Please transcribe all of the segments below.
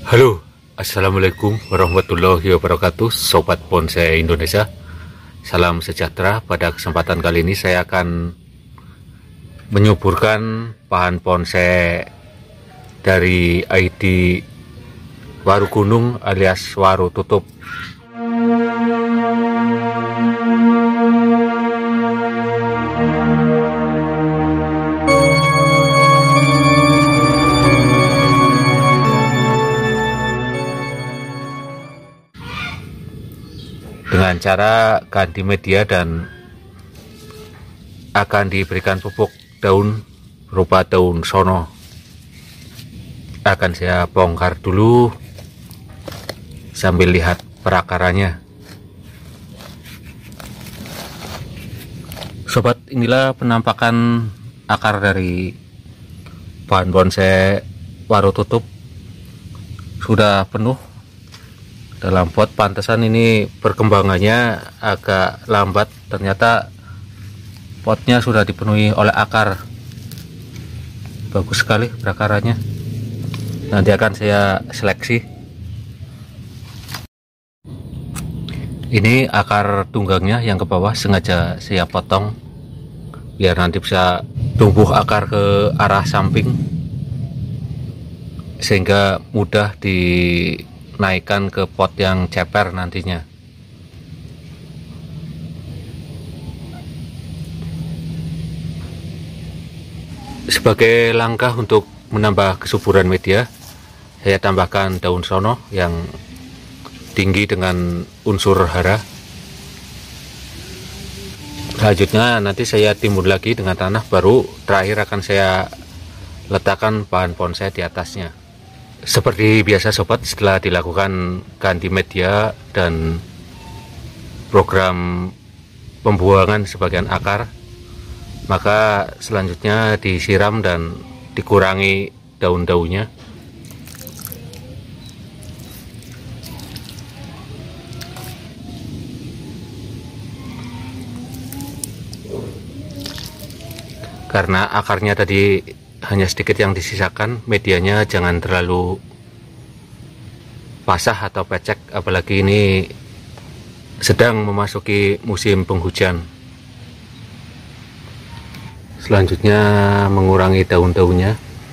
Halo, Assalamualaikum warahmatullahi wabarakatuh, Sobat Bonsai Indonesia. Salam sejahtera. Pada kesempatan kali ini saya akan menyuburkan bahan bonsai dari ID Waru Gunung alias Waru Tutup. Dengan cara ganti media dan akan diberikan pupuk daun berupa daun sono. Akan saya bongkar dulu sambil lihat perakarannya. Sobat, inilah penampakan akar dari bahan bonsai Waru Tutup. Sudah penuh dalam pot. Pantesan ini perkembangannya agak lambat, ternyata potnya sudah dipenuhi oleh akar. Bagus sekali perakarannya. Nanti akan saya seleksi. Ini akar tunggangnya yang ke bawah sengaja saya potong biar nanti bisa tumbuh akar ke arah samping sehingga mudah dinaikkan ke pot yang ceper nantinya. Sebagai langkah untuk menambah kesuburan media, saya tambahkan daun sono yang tinggi dengan unsur hara. Selanjutnya nanti saya timbun lagi dengan tanah, baru terakhir akan saya letakkan bahan bonsai di atasnya. Seperti biasa sobat, setelah dilakukan ganti media dan program pembuangan sebagian akar, maka selanjutnya disiram dan dikurangi daun-daunnya. Karena akarnya tadi hanya sedikit yang disisakan, medianya jangan terlalu basah atau becek, apalagi ini sedang memasuki musim penghujan. Selanjutnya mengurangi daun-daunnya.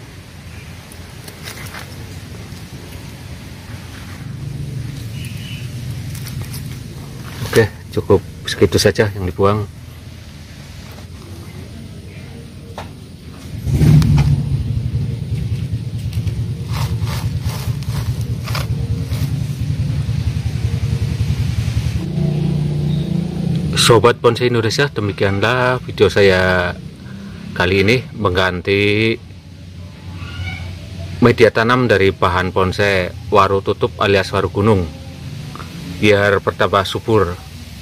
Oke, cukup segitu saja yang dibuang. Sobat Bonsai Indonesia, demikianlah video saya kali ini mengganti media tanam dari bahan bonsai Waru Tutup alias Waru Gunung biar bertambah subur.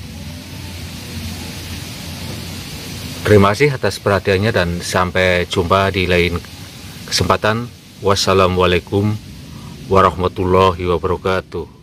Terima kasih atas perhatiannya dan sampai jumpa di lain kesempatan. Wassalamualaikum warahmatullahi wabarakatuh.